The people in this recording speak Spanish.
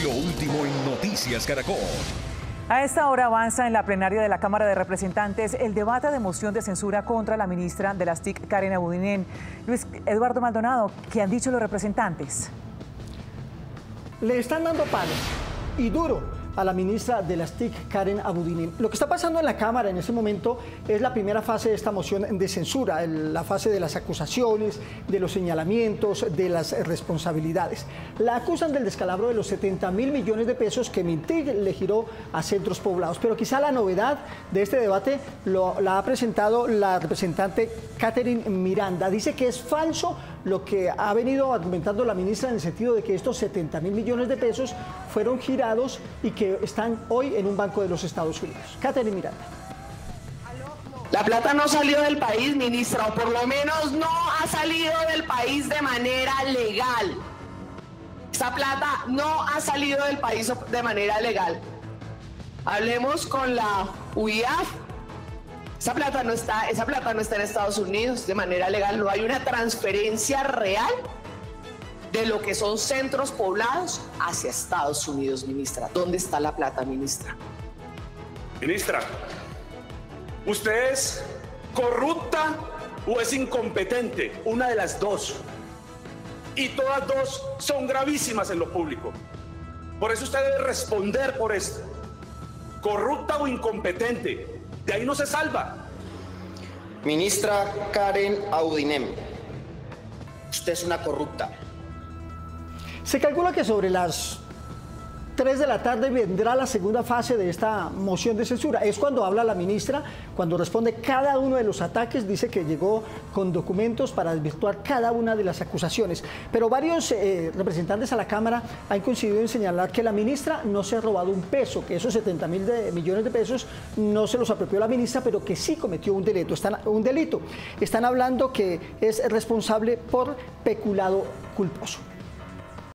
Lo último en Noticias Caracol. A esta hora avanza en la plenaria de la Cámara de Representantes el debate de moción de censura contra la ministra de las TIC, Karen Abudinen. Luis Eduardo Maldonado, ¿qué han dicho los representantes? Le están dando palo y duro a la ministra de las TIC, Karen Abudinen. Lo que está pasando en la Cámara en este momento es la primera fase de esta moción de censura, la fase de las acusaciones, de los señalamientos, de las responsabilidades. La acusan del descalabro de los 70.000 millones de pesos que Mintic le giró a centros poblados. Pero quizá la novedad de este debate la ha presentado la representante Catherine Miranda. Dice que es falso lo que ha venido argumentando la ministra en el sentido de que estos 70.000 millones de pesos fueron girados y que están hoy en un banco de los Estados Unidos. Catherine Miranda. La plata no salió del país, ministra, o por lo menos no ha salido del país de manera legal. Esa plata no ha salido del país de manera legal. Hablemos con la UIAF. Esa plata no está en Estados Unidos de manera legal. No hay una transferencia real de lo que son centros poblados hacia Estados Unidos, ministra. ¿Dónde está la plata, ministra? Ministra, ¿usted es corrupta o es incompetente? Una de las dos. Y todas dos son gravísimas en lo público. Por eso usted debe responder por esto. Corrupta o incompetente. De ahí no se salva. Ministra Karen Abudinen, usted es una corrupta. Se calcula que sobre las 3 de la tarde vendrá la segunda fase de esta moción de censura. Es cuando habla la ministra, cuando responde cada uno de los ataques, dice que llegó con documentos para desvirtuar cada una de las acusaciones. Pero varios representantes a la Cámara han coincidido en señalar que la ministra no se ha robado un peso, que esos 70.000 millones de pesos no se los apropió la ministra, pero que sí cometió un delito. Están hablando que es responsable por peculado culposo.